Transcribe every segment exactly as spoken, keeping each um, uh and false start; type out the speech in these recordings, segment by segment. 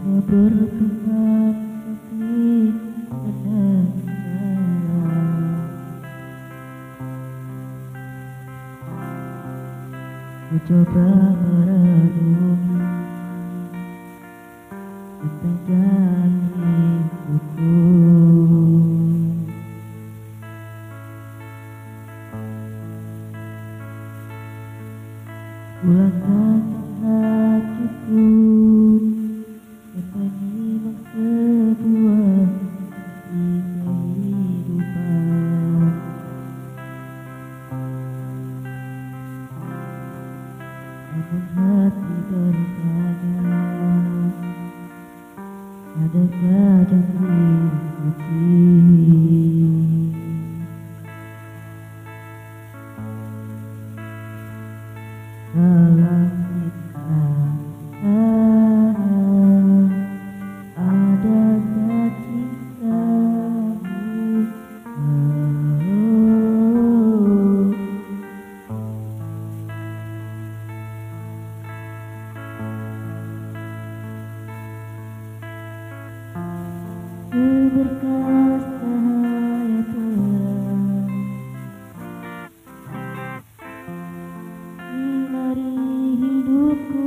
berteman sepi menengah. Ku coba merenungi tentang jalan hidupku. Ulangkan hatiku menyimak sebuah mimpi kehidupan. Namun hati bertanya, adakah janji suci? Dalam kita adakah cintamu? Oh, seberkas cahaya terang sinari hidupku,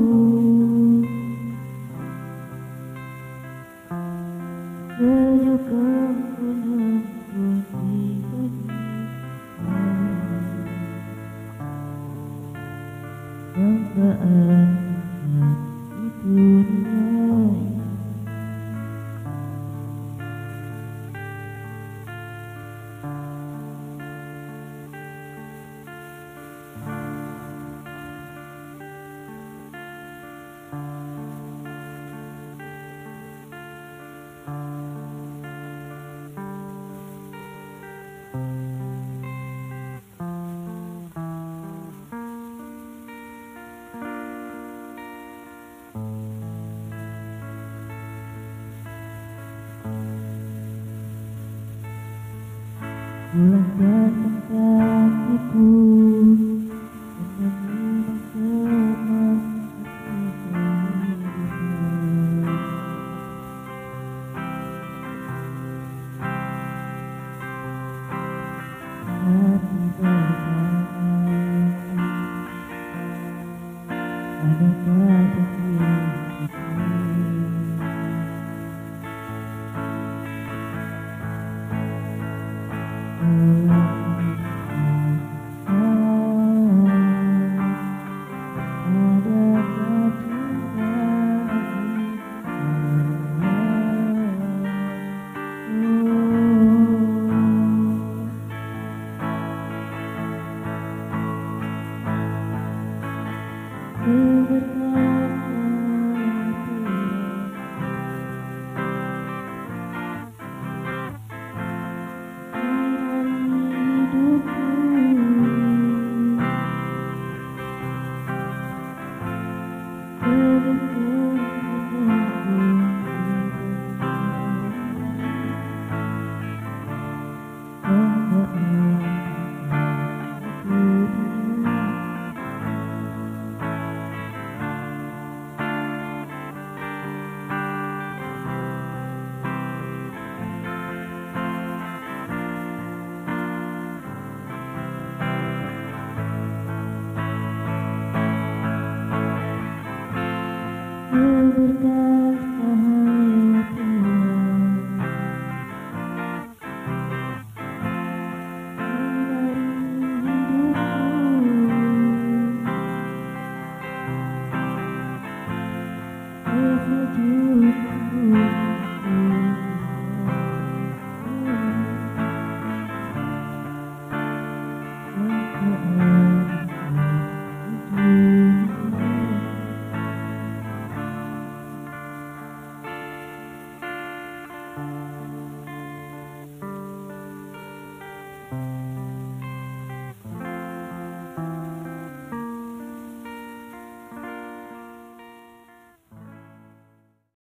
sejuk kemenunggu di dambaan di dunia ini. Ulangkan hatiku menyimak semua kehidupan. Hati bertanya, adakah janji suci? Seberkas cahaya terang sinari hidupku, sejuk